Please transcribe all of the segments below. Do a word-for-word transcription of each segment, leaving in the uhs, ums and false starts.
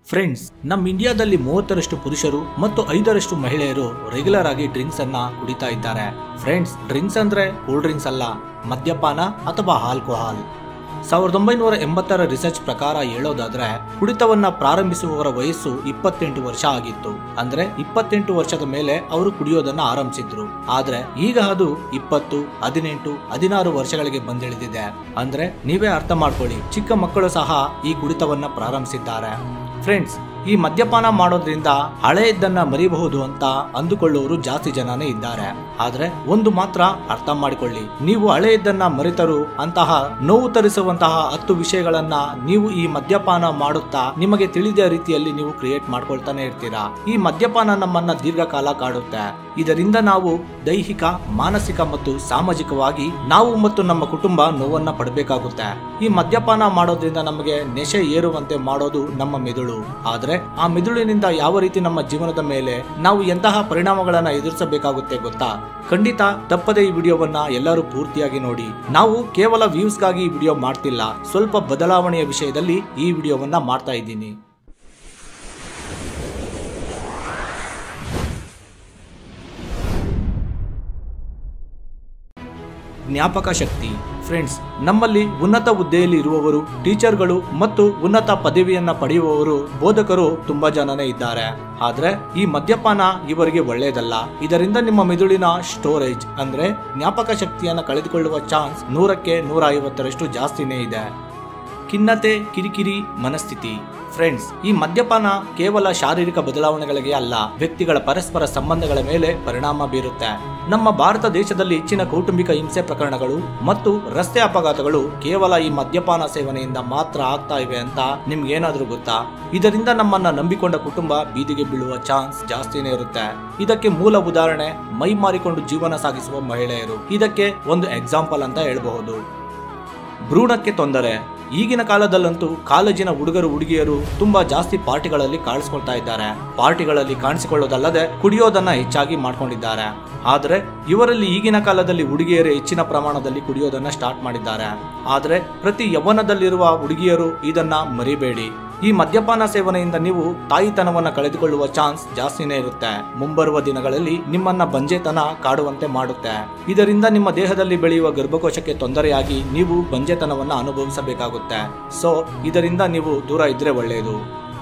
Friends, ನಮ್ಮ ಇಂಡಿಯಾದಲ್ಲಿ ಮೂವತ್ತರಷ್ಟು ಪುರುಷರು ಮತ್ತು ಐದರಷ್ಟು ಮಹಿಳೆಯರು ರೆಗ್ಯುಲರ್ ಆಗಿ ಡ್ರಿಂಕ್ಸ್ ಅನ್ನ ಕುಡಿತಾ ಇದ್ದಾರೆ. ಫ್ರೆಂಡ್ಸ್, ಡ್ರಿಂಕ್ಸ್ ಅಂದ್ರೆ ಕೂಲ್ ಡ್ರಿಂಕ್ಸ್ ಅಲ್ಲ, ಮದ್ಯಪಾನ ಅಥವಾ ಆಲ್ಕೋಹಾಲ್. ಸಾವಿರದ ಒಂಬೈನೂರ ಎಂಬತ್ತರ ರಿಸರ್ಚ್ ಪ್ರಕಾರ ಹೇಳೋದಾದ್ರೆ ಕುಡಿತವನ್ನ ಪ್ರಾರಂಭಿಸುವವರ ವಯಸ್ಸು ಇಪ್ಪತ್ತೆಂಟು ವರ್ಷ ಆಗಿತ್ತು. ಅಂದ್ರೆ ಇಪ್ಪತ್ತೆಂಟು ವರ್ಷದ ಮೇಲೆ ಅವರು ಕುಡಿಯೋದನ್ನ ಆರಂಭಿಸಿದ್ರು. ಆದ್ರೆ ಈಗ ಅದು ಇಪ್ಪತ್ತು, ಹದಿನೆಂಟು, ಹದಿನಾರು ವರ್ಷಗಳಿಗೆ ಬಂದಿಳಿದಿದೆ. ಅಂದ್ರೆ ನೀವೇ ಅರ್ಥ ಮಾಡ್ಕೊಳ್ಳಿ, ಚಿಕ್ಕ ಮಕ್ಕಳು ಸಹ ಈ ಕುಡಿತವನ್ನ ಪ್ರಾರಂಭಿಸಿದ್ದಾರೆ. ಫ್ರೆಂಡ್ಸ್, ಈ ಮದ್ಯಪಾನ ಮಾಡೋದ್ರಿಂದ ಹಳೆಯದನ್ನ ಮರಿಬಹುದು ಅಂತ ಅಂದುಕೊಳ್ಳುವವರು ಜಾಸ್ತಿ ಜನನೇ ಇದ್ದಾರೆ. ಆದ್ರೆ ಒಂದು ಮಾತ್ರ ಅರ್ಥ ಮಾಡಿಕೊಳ್ಳಿ, ನೀವು ಹಳೆಯದನ್ನ ಮರೆತರು ಅಂತಹ ನೋವು ತರಿಸುವಂತಹ ಹತ್ತು ವಿಷಯಗಳನ್ನ ನೀವು ಈ ಮದ್ಯಪಾನ ಮಾಡುತ್ತಾ ನಿಮಗೆ ತಿಳಿದ ರೀತಿಯಲ್ಲಿ ನೀವು ಕ್ರಿಯೇಟ್ ಮಾಡ್ಕೊಳ್ತಾನೆ ಇರ್ತೀರಾ. ಈ ಮದ್ಯಪಾನ ನಮ್ಮನ್ನ ದೀರ್ಘಕಾಲ ಕಾಡುತ್ತೆ. ಇದರಿಂದ ನಾವು ದೈಹಿಕ, ಮಾನಸಿಕ ಮತ್ತು ಸಾಮಾಜಿಕವಾಗಿ ನಾವು ಮತ್ತು ನಮ್ಮ ಕುಟುಂಬ ನೋವನ್ನ ಪಡಬೇಕಾಗುತ್ತೆ. ಈ ಮದ್ಯಪಾನ ಮಾಡೋದ್ರಿಂದ ನಮಗೆ ನೆಶೆ ಏರುವಂತೆ ಮಾಡೋದು ನಮ್ಮ ಮೆದುಳು. ಆದ್ರೆ ಆ ಮೆದುಳಿನಿಂದ ಯಾವ ರೀತಿ ನಮ್ಮ ಜೀವನದ ಮೇಲೆ ನಾವು ಎಂತಹ ಪರಿಣಾಮಗಳನ್ನ ಎದುರಿಸಬೇಕಾಗುತ್ತೆ ಗೊತ್ತಾ? ಖಂಡಿತ ತಪ್ಪದೆ ಈ ವಿಡಿಯೋವನ್ನ ಎಲ್ಲರೂ ಪೂರ್ತಿಯಾಗಿ ನೋಡಿ. ನಾವು ಕೇವಲ ವ್ಯೂಸ್ ಗಾಗಿ ಈ ವಿಡಿಯೋ ಮಾಡ್ತಿಲ್ಲ, ಸ್ವಲ್ಪ ಬದಲಾವಣೆಯ ವಿಷಯದಲ್ಲಿ ಈ ವಿಡಿಯೋವನ್ನ ಮಾಡ್ತಾ ಇದ್ದೀನಿ. ಜ್ಞಾಪಕ ಶಕ್ತಿ. ಫ್ರೆಂಡ್ಸ್, ನಮ್ಮಲ್ಲಿ ಉನ್ನತ ಹುದ್ದೆಯಲ್ಲಿ ಇರುವವರು, ಟೀಚರ್ಗಳು ಮತ್ತು ಉನ್ನತ ಪದವಿಯನ್ನ ಪಡೆಯುವವರು, ಬೋಧಕರು ತುಂಬಾ ಜನನೇ ಇದ್ದಾರೆ. ಆದ್ರೆ ಈ ಮದ್ಯಪಾನ ಇವರಿಗೆ ಒಳ್ಳೆಯದಲ್ಲ. ಇದರಿಂದ ನಿಮ್ಮ ಮೆದುಳಿನ ಸ್ಟೋರೇಜ್ ಅಂದ್ರೆ ಜ್ಞಾಪಕ ಶಕ್ತಿಯನ್ನ ಕಳೆದುಕೊಳ್ಳುವ ಚಾನ್ಸ್ ನೂರಕ್ಕೆ ನೂರ ಐವತ್ತರಷ್ಟು ಜಾಸ್ತಿನೇ ಇದೆ. ಖಿನ್ನತೆ, ಕಿರಿಕಿರಿ, ಮನಸ್ಥಿತಿ. ಫ್ರೆಂಡ್ಸ್, ಈ ಮದ್ಯಪಾನ ಕೇವಲ ಶಾರೀರಿಕ ಬದಲಾವಣೆಗಳಿಗೆ ಅಲ್ಲ, ವ್ಯಕ್ತಿಗಳ ಪರಸ್ಪರ ಸಂಬಂಧಗಳ ಮೇಲೆ ಪರಿಣಾಮ ಬೀರುತ್ತೆ. ನಮ್ಮ ಭಾರತ ದೇಶದಲ್ಲಿ ಹೆಚ್ಚಿನ ಕೌಟುಂಬಿಕ ಹಿಂಸೆ ಪ್ರಕರಣಗಳು ಮತ್ತು ರಸ್ತೆ ಅಪಘಾತಗಳು ಕೇವಲ ಈ ಮದ್ಯಪಾನ ಸೇವನೆಯಿಂದ ಮಾತ್ರ ಆಗ್ತಾ ಇವೆ ಅಂತ ನಿಮ್ಗೇನಾದ್ರೂ ಗೊತ್ತಾ? ಇದರಿಂದ ನಮ್ಮನ್ನ ನಂಬಿಕೊಂಡ ಕುಟುಂಬ ಬೀದಿಗೆ ಬೀಳುವ ಚಾನ್ಸ್ ಜಾಸ್ತಿನೇ ಇರುತ್ತೆ. ಇದಕ್ಕೆ ಮೂಲ ಉದಾಹರಣೆ ಮೈ ಮಾರಿಕೊಂಡು ಜೀವನ ಸಾಗಿಸುವ ಮಹಿಳೆಯರು. ಇದಕ್ಕೆ ಒಂದು ಎಕ್ಸಾಂಪಲ್ ಅಂತ ಹೇಳಬಹುದು. ಭ್ರೂಣಕ್ಕೆ ತೊಂದರೆ. ಈಗಿನ ಕಾಲದಲ್ಲಂತೂ ಕಾಲೇಜಿನ ಹುಡುಗರು ಹುಡುಗಿಯರು ತುಂಬಾ ಜಾಸ್ತಿ ಪಾರ್ಟಿಗಳಲ್ಲಿ ಕಾಣಿಸ್ಕೊಳ್ತಾ ಇದ್ದಾರೆ. ಪಾರ್ಟಿಗಳಲ್ಲಿ ಕಾಣಿಸಿಕೊಳ್ಳೋದಲ್ಲದೆ ಕುಡಿಯೋದನ್ನ ಹೆಚ್ಚಾಗಿ ಮಾಡ್ಕೊಂಡಿದ್ದಾರೆ. ಆದ್ರೆ ಇವರಲ್ಲಿ ಈಗಿನ ಕಾಲದಲ್ಲಿ ಹುಡುಗಿಯರೇ ಹೆಚ್ಚಿನ ಪ್ರಮಾಣದಲ್ಲಿ ಕುಡಿಯೋದನ್ನ ಸ್ಟಾರ್ಟ್ ಮಾಡಿದ್ದಾರೆ. ಆದ್ರೆ ಪ್ರತಿ ಯೌವನದಲ್ಲಿರುವ ಹುಡುಗಿಯರು ಇದನ್ನ ಮರಿಬೇಡಿ. ಈ ಮದ್ಯಪಾನ ಸೇವನೆಯಿಂದ ನೀವು ತಾಯಿತನವನ್ನ ಕಳೆದುಕೊಳ್ಳುವ ಚಾನ್ಸ್ ಜಾಸ್ತಿನೇ ಇರುತ್ತೆ. ಮುಂಬರುವ ದಿನಗಳಲ್ಲಿ ನಿಮ್ಮನ್ನ ಬಂಜೆತನ ಕಾಡುವಂತೆ ಮಾಡುತ್ತೆ. ಇದರಿಂದ ನಿಮ್ಮ ದೇಹದಲ್ಲಿ ಬೆಳೆಯುವ ಗರ್ಭಕೋಶಕ್ಕೆ ತೊಂದರೆಯಾಗಿ ನೀವು ಬಂಜೆತನವನ್ನ ಅನುಭವಿಸಬೇಕಾಗುತ್ತೆ. ಸೊ ಇದರಿಂದ ನೀವು ದೂರ ಇದ್ರೆ ಒಳ್ಳೆಯದು.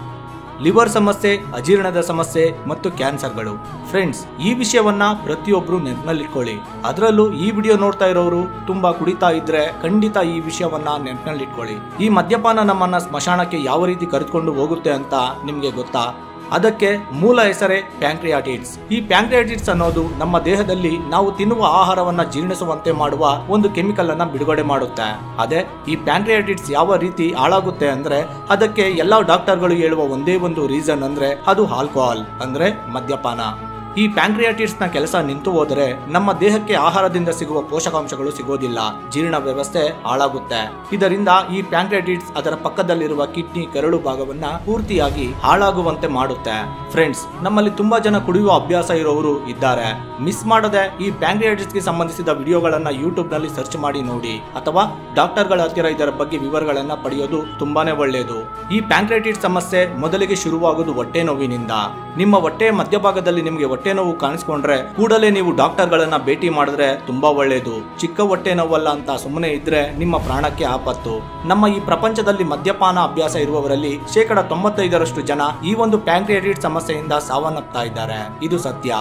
ಲಿವರ್ ಸಮಸ್ಯೆ, ಅಜೀರ್ಣದ ಸಮಸ್ಯೆ ಮತ್ತು ಕ್ಯಾನ್ಸರ್ಗಳು. ಫ್ರೆಂಡ್ಸ್, ಈ ವಿಷಯವನ್ನ ಪ್ರತಿಯೊಬ್ರು ನೆನಪಿನಲ್ಲಿಟ್ಕೊಳ್ಳಿ. ಅದರಲ್ಲೂ ಈ ವಿಡಿಯೋ ನೋಡ್ತಾ ಇರೋರು ತುಂಬಾ ಕುಡಿತಾ ಇದ್ರೆ ಖಂಡಿತ ಈ ವಿಷಯವನ್ನ ನೆನಪಿನಲ್ಲಿಟ್ಕೊಳ್ಳಿ. ಈ ಮದ್ಯಪಾನ ನಮ್ಮನ್ನ ಸ್ಮಶಾನಕ್ಕೆ ಯಾವ ರೀತಿ ಕರೆದುಕೊಂಡು ಹೋಗುತ್ತೆ ಅಂತ ನಿಮ್ಗೆ ಗೊತ್ತಾ? ಅದಕ್ಕೆ ಮೂಲ ಹೆಸರೇ ಪ್ಯಾಂಕ್ರಿಯಾಟಿಡ್ಸ್. ಈ ಪ್ಯಾಂಕ್ರಿಯಾಟಿಡ್ಸ್ ಅನ್ನೋದು ನಮ್ಮ ದೇಹದಲ್ಲಿ ನಾವು ತಿನ್ನುವ ಆಹಾರವನ್ನ ಜೀರ್ಣಿಸುವಂತೆ ಮಾಡುವ ಒಂದು ಕೆಮಿಕಲ್ ಅನ್ನ ಬಿಡುಗಡೆ ಮಾಡುತ್ತೆ. ಅದೇ ಈ ಪ್ಯಾಂಕ್ರಿಯಾಟಿಡ್ಸ್ ಯಾವ ರೀತಿ ಹಾಳಾಗುತ್ತೆ ಅಂದ್ರೆ ಅದಕ್ಕೆ ಎಲ್ಲಾ ಡಾಕ್ಟರ್ಗಳು ಹೇಳುವ ಒಂದೇ ಒಂದು ರೀಸನ್ ಅಂದ್ರೆ ಅದು ಆಲ್ಕೋಹಾಲ್ ಅಂದ್ರೆ ಮದ್ಯಪಾನ. ಈ ಪ್ಯಾಂಕ್ರಿಯಾಟಿಡ್ಸ್ ನ ಕೆಲಸ ನಿಂತು ಹೋದರೆ ನಮ್ಮ ದೇಹಕ್ಕೆ ಆಹಾರದಿಂದ ಸಿಗುವ ಪೋಷಕಾಂಶಗಳು ಸಿಗೋದಿಲ್ಲ, ಜೀರ್ಣ ವ್ಯವಸ್ಥೆ ಹಾಳಾಗುತ್ತೆ. ಇದರಿಂದ ಈ ಪ್ಯಾಂಕ್ರಿಯಾಟಿಡ್ಸ್ ಅದರ ಪಕ್ಕದಲ್ಲಿರುವ ಕಿಡ್ನಿ, ಕರಳು ಭಾಗವನ್ನ ಪೂರ್ತಿಯಾಗಿ ಹಾಳಾಗುವಂತೆ ಮಾಡುತ್ತೆ. ಫ್ರೆಂಡ್ಸ್, ನಮ್ಮಲ್ಲಿ ತುಂಬಾ ಜನ ಕುಡಿಯುವ ಅಭ್ಯಾಸ ಇರೋರು ಇದ್ದಾರೆ. ಮಿಸ್ ಮಾಡದೆ ಈ ಪ್ಯಾಂಕ್ರಿಯಾಟಿಡ್ಸ್ ಗೆ ಸಂಬಂಧಿಸಿದ ವಿಡಿಯೋಗಳನ್ನ ಯೂಟ್ಯೂಬ್ ನಲ್ಲಿ ಸರ್ಚ್ ಮಾಡಿ ನೋಡಿ, ಅಥವಾ ಡಾಕ್ಟರ್ ಗಳ ಹತ್ತಿರ ಇದರ ಬಗ್ಗೆ ವಿವರಗಳನ್ನ ಪಡೆಯೋದು ತುಂಬಾನೇ ಒಳ್ಳೆಯದು. ಈ ಪ್ಯಾಂಕ್ರಿಯಾಟಿಡ್ಸ್ ಸಮಸ್ಯೆ ಮೊದಲಿಗೆ ಶುರುವಾಗುವುದು ಹೊಟ್ಟೆ ನೋವಿನಿಂದ. ನಿಮ್ಮ ಹೊಟ್ಟೆಯ ಮಧ್ಯಭಾಗದಲ್ಲಿ ನಿಮಗೆ ಹೊಟ್ಟೆ ನೋವು ಕಾಣಿಸ್ಕೊಂಡ್ರೆ ಕೂಡಲೇ ನೀವು ಡಾಕ್ಟರ್ ಗಳನ್ನ ಭೇಟಿ ಮಾಡಿದ್ರೆ ತುಂಬಾ ಒಳ್ಳೆಯದು. ಚಿಕ್ಕ ಹೊಟ್ಟೆ ನೋವಲ್ಲ ಅಂತ ಸುಮ್ಮನೆ ಇದ್ರೆ ನಿಮ್ಮ ಪ್ರಾಣಕ್ಕೆ ಆಪತ್ತು. ನಮ್ಮ ಈ ಪ್ರಪಂಚದಲ್ಲಿ ಮದ್ಯಪಾನ ಅಭ್ಯಾಸ ಇರುವವರಲ್ಲಿ ಶೇಕಡ ತೊಂಬತ್ತೈದರಷ್ಟು ಜನ ಈ ಒಂದು ಪ್ಯಾಂಕ್ರಿಯಾಟಿಡ್ ಸಮಸ್ಯೆಯಿಂದ ಸಾವನ್ನಪ್ತಾ ಇದ್ದಾರೆ. ಇದು ಸತ್ಯ.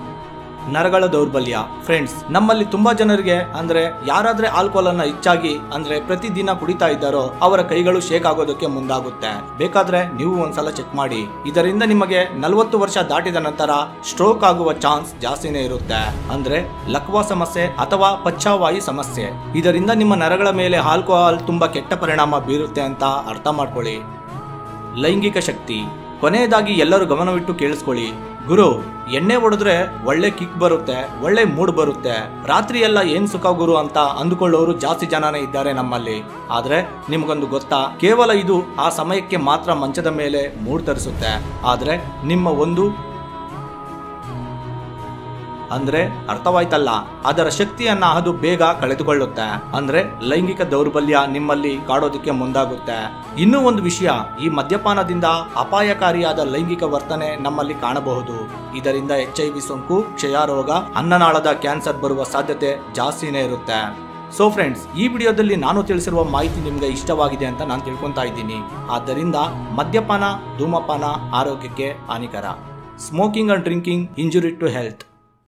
ನರಗಳ ದೌರ್ಬಲ್ಯ. ಫ್ರೆಂಡ್ಸ್, ನಮ್ಮಲ್ಲಿ ತುಂಬಾ ಜನರಿಗೆ ಅಂದ್ರೆ ಯಾರಾದ್ರೆ ಆಲ್ಕೋಹಾಲ್ ಅನ್ನ ಹೆಚ್ಚಾಗಿ ಅಂದ್ರೆ ಪ್ರತಿದಿನ ಕುಡಿತಾ ಇದ್ದಾರೋ ಅವರ ಕೈಗಳು ಶೇಕ್ ಆಗೋದಕ್ಕೆ ಮುಂದಾಗುತ್ತೆ. ಬೇಕಾದ್ರೆ ನೀವು ಒಂದ್ಸಲ ಚೆಕ್ ಮಾಡಿ. ಇದರಿಂದ ನಿಮಗೆ ನಲವತ್ತು ವರ್ಷ ದಾಟಿದ ನಂತರ ಸ್ಟ್ರೋಕ್ ಆಗುವ ಚಾನ್ಸ್ ಜಾಸ್ತಿನೇ ಇರುತ್ತೆ. ಅಂದ್ರೆ ಲಕ್ವಾ ಸಮಸ್ಯೆ ಅಥವಾ ಪಚ್ಚವಾಯು ಸಮಸ್ಯೆ. ಇದರಿಂದ ನಿಮ್ಮ ನರಗಳ ಮೇಲೆ ಆಲ್ಕೋಹಾಲ್ ತುಂಬಾ ಕೆಟ್ಟ ಪರಿಣಾಮ ಬೀರುತ್ತೆ ಅಂತ ಅರ್ಥ ಮಾಡ್ಕೊಳ್ಳಿ. ಲೈಂಗಿಕ ಶಕ್ತಿ. ಕೊನೆಯದಾಗಿ ಎಲ್ಲರೂ ಗಮನವಿಟ್ಟು ಕೇಳಿಸ್ಕೊಳ್ಳಿ. ಗುರು, ಎಣ್ಣೆ ಹೊಡೆದ್ರೆ ಒಳ್ಳೆ ಕಿಕ್ ಬರುತ್ತೆ, ಒಳ್ಳೆ ಮೂಡ್ ಬರುತ್ತೆ, ರಾತ್ರಿ ಎಲ್ಲ ಏನ್ ಸುಖ ಗುರು ಅಂತ ಅಂದುಕೊಳ್ಳೋರು ಜಾಸ್ತಿ ಜನನೇ ಇದ್ದಾರೆ ನಮ್ಮಲ್ಲಿ. ಆದ್ರೆ ನಿಮ್ಗೊಂದು ಗೊತ್ತಾ, ಕೇವಲ ಇದು ಆ ಸಮಯಕ್ಕೆ ಮಾತ್ರ ಮಂಚದ ಮೇಲೆ ಮೂಡ್ ತರಿಸುತ್ತೆ. ಆದ್ರೆ ನಿಮ್ಮ ಒಂದು ಅಂದ್ರೆ ಅರ್ಥವಾಯ್ತಲ್ಲ, ಅದರ ಶಕ್ತಿಯನ್ನ ಅದು ಬೇಗ ಕಳೆದುಕೊಳ್ಳುತ್ತೆ. ಅಂದ್ರೆ ಲೈಂಗಿಕ ದೌರ್ಬಲ್ಯ ನಿಮ್ಮಲ್ಲಿ ಕಾಡೋದಕ್ಕೆ ಮುಂದಾಗುತ್ತೆ. ಇನ್ನೂ ಒಂದು ವಿಷಯ, ಈ ಮದ್ಯಪಾನದಿಂದ ಅಪಾಯಕಾರಿಯಾದ ಲೈಂಗಿಕ ವರ್ತನೆ ನಮ್ಮಲ್ಲಿ ಕಾಣಬಹುದು. ಇದರಿಂದ ಎಚ್ ಐ ವಿ ಸೋಂಕು, ಕ್ಷಯರೋಗ, ಅನ್ನನಾಳದ ಕ್ಯಾನ್ಸರ್ ಬರುವ ಸಾಧ್ಯತೆ ಜಾಸ್ತಿನೇ ಇರುತ್ತೆ. ಸೊ ಫ್ರೆಂಡ್ಸ್, ಈ ವಿಡಿಯೋದಲ್ಲಿ ನಾನು ತಿಳಿಸಿರುವ ಮಾಹಿತಿ ನಿಮ್ಗೆ ಇಷ್ಟವಾಗಿದೆ ಅಂತ ನಾನು ತಿಳ್ಕೊಂತಾ ಇದ್ದೀನಿ. ಆದ್ದರಿಂದ ಮದ್ಯಪಾನ, ಧೂಮಪಾನ ಆರೋಗ್ಯಕ್ಕೆ ಹಾನಿಕರ. Smoking and drinking injury to health.